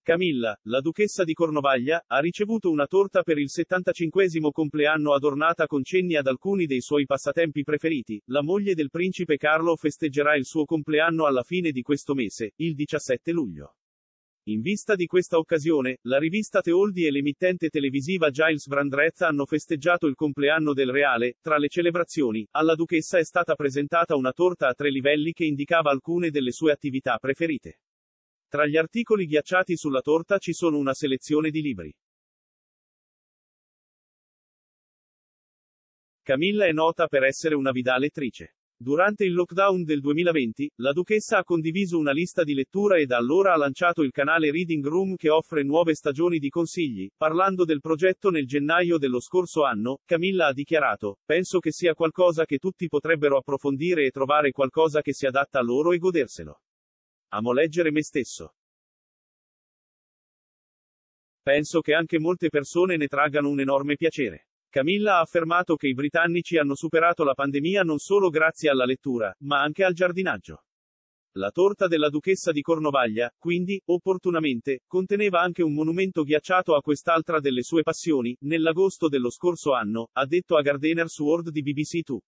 Camilla, la duchessa di Cornovaglia, ha ricevuto una torta per il 75° compleanno adornata con cenni ad alcuni dei suoi passatempi preferiti. La moglie del principe Carlo festeggerà il suo compleanno alla fine di questo mese, il 17 luglio. In vista di questa occasione, la rivista Teoldi e l'emittente televisiva Giles Brandreth hanno festeggiato il compleanno del reale. Tra le celebrazioni, alla duchessa è stata presentata una torta a 3 livelli che indicava alcune delle sue attività preferite. Tra gli articoli ghiacciati sulla torta ci sono una selezione di libri. Camilla è nota per essere un'avida lettrice. Durante il lockdown del 2020, la duchessa ha condiviso una lista di lettura e da allora ha lanciato il canale Reading Room che offre nuove stagioni di consigli. Parlando del progetto nel gennaio dello scorso anno, Camilla ha dichiarato: "Penso che sia qualcosa che tutti potrebbero approfondire e trovare qualcosa che si adatta a loro e goderselo. Amo leggere me stesso. Penso che anche molte persone ne traggano un enorme piacere." Camilla ha affermato che i britannici hanno superato la pandemia non solo grazie alla lettura, ma anche al giardinaggio. La torta della duchessa di Cornovaglia, quindi, opportunamente, conteneva anche un monumento ghiacciato a quest'altra delle sue passioni. Nell'agosto dello scorso anno, ha detto a Gardener's World di BBC 2.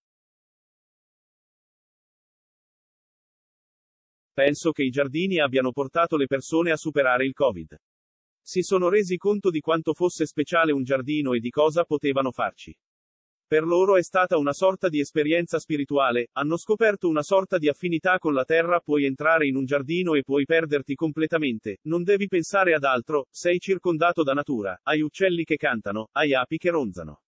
"Penso che i giardini abbiano portato le persone a superare il Covid. Si sono resi conto di quanto fosse speciale un giardino e di cosa potevano farci. Per loro è stata una sorta di esperienza spirituale, hanno scoperto una sorta di affinità con la terra. Puoi entrare in un giardino e puoi perderti completamente, non devi pensare ad altro, sei circondato da natura, hai uccelli che cantano, hai api che ronzano."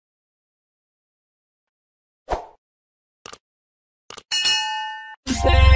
Stay